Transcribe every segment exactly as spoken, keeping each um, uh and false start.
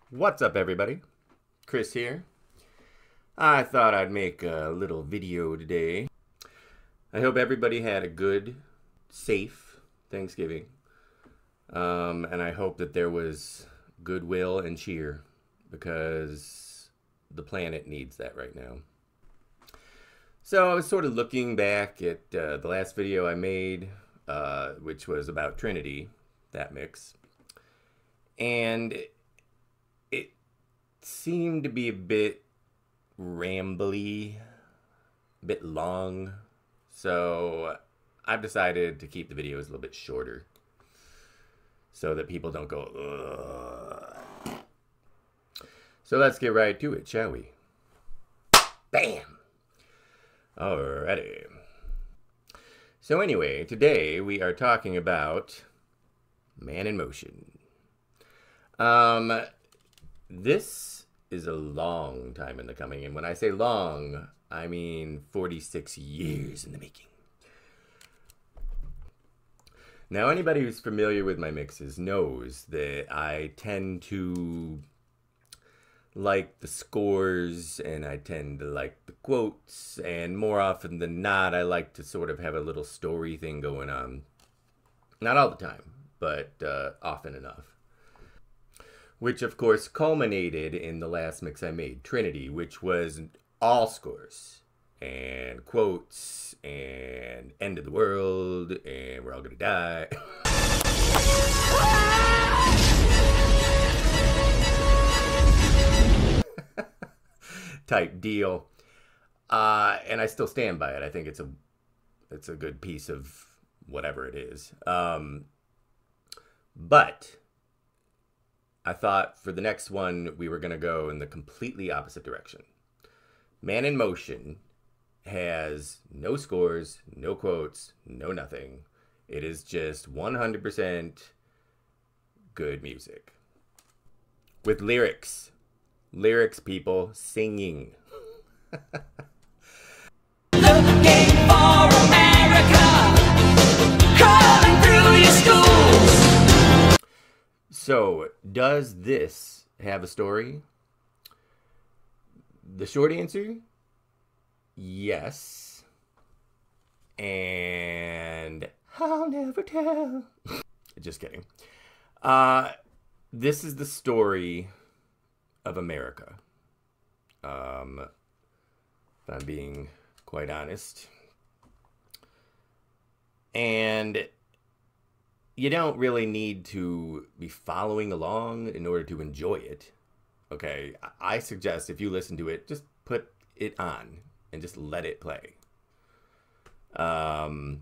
What's up, everybody? Chris here. I thought I'd make a little video today. I hope everybody had a good, safe Thanksgiving. Um, and I hope that there was goodwill and cheer because the planet needs that right now. So I was sort of looking back at uh, the last video I made, uh, which was about Trinity, that mix. And it seemed to be a bit rambly, a bit long. So I've decided to keep the videos a little bit shorter so that people don't go, ugh. So let's get right to it, shall we? Bam! Alrighty. So anyway, today we are talking about Man in Motion. Um, this is a long time in the coming, and when I say long, I mean forty-six years in the making. Now, anybody who's familiar with my mixes knows that I tend to like the scores, and I tend to like the quotes, and more often than not, I like to sort of have a little story thing going on. Not all the time, but uh, often enough. Which, of course, culminated in the last mix I made, Trinity, which was all scores, and quotes, and end of the world, and we're all gonna die. Type deal. Uh, and I still stand by it. I think it's a, it's a good piece of whatever it is. Um, but I thought for the next one, we were going to go in the completely opposite direction. Man in Motion has no scores, no quotes, no nothing. It is just one hundred percent good music. With lyrics. Lyrics, people. Singing. Looking for America, crawling through your schools. So, does this have a story? The short answer, yes. And I'll never tell. Just kidding. Uh, this is the story of America. Um, if I'm being quite honest. And you don't really need to be following along in order to enjoy it. Okay, I suggest if you listen to it, just put it on and just let it play. Um,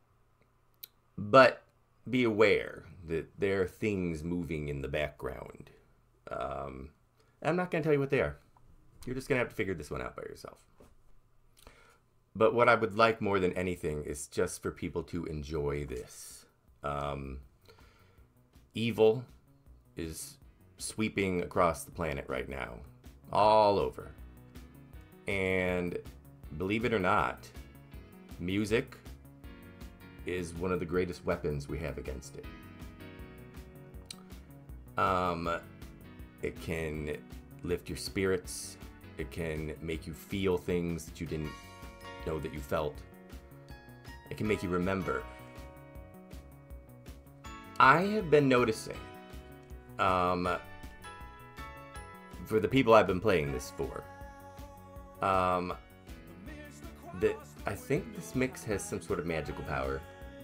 but be aware that there are things moving in the background. Um, I'm not going to tell you what they are. You're just going to have to figure this one out by yourself. But what I would like more than anything is just for people to enjoy this. Um, evil is sweeping across the planet right now, all over. And believe it or not, music is one of the greatest weapons we have against it. Um, it can lift your spirits. It can make you feel things that you didn't know that you felt. It can make you remember. I have been noticing, um, for the people I've been playing this for, um, that I think this mix has some sort of magical power.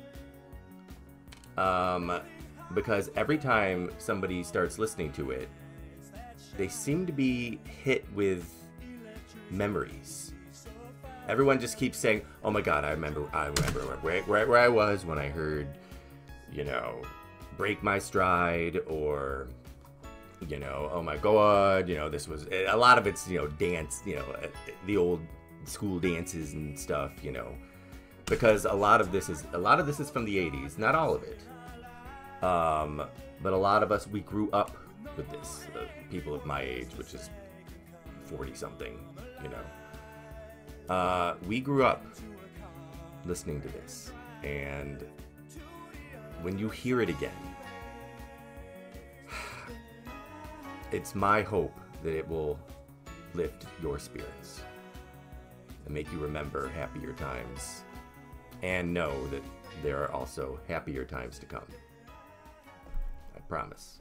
Um, because every time somebody starts listening to it, they seem to be hit with memories. Everyone just keeps saying, "Oh my God, I remember, I remember where, where, where I was when I heard, you know, Break My Stride," or, you know, "Oh my God, you know, this was," a lot of it's, you know, dance, you know, the old school dances and stuff, you know, because a lot of this is, a lot of this is from the eighties, not all of it. Um, but a lot of us, we grew up with this, uh, people of my age, which is forty something, you know. Uh, we grew up listening to this, and when you hear it again, it's my hope that it will lift your spirits and make you remember happier times and know that there are also happier times to come. I promise.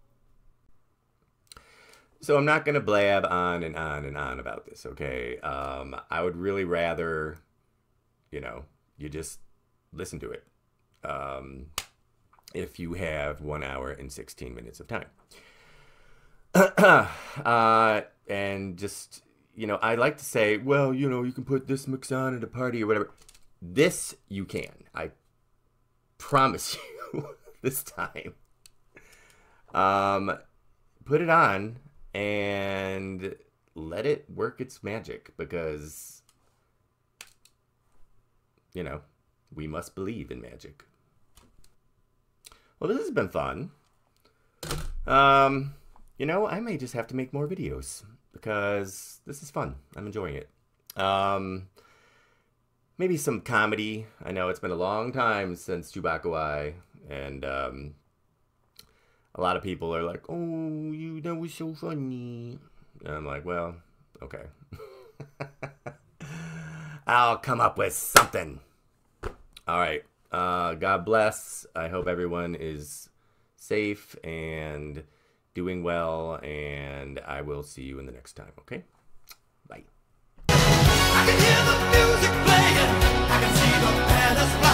So I'm not going to blab on and on and on about this, okay? Um, I would really rather, you know, you just listen to it um, if you have one hour and sixteen minutes of time. uh, and just, you know, I like to say, well, you know, you can put this mix on at a party or whatever. This you can. I promise you this time. Um, put it on and let it work its magic, because, you know, we must believe in magic. Well, this has been fun. Um, you know, I may just have to make more videos, because this is fun. I'm enjoying it. Um, maybe some comedy. I know it's been a long time since Chewbacca, and um, a lot of people are like, oh, you that was so funny. And I'm like, well, okay. I'll come up with something. All right. Uh, God bless. I hope everyone is safe and doing well, and I will see you in the next time, okay? Bye. I can hear the music playing. I can see the banners flying.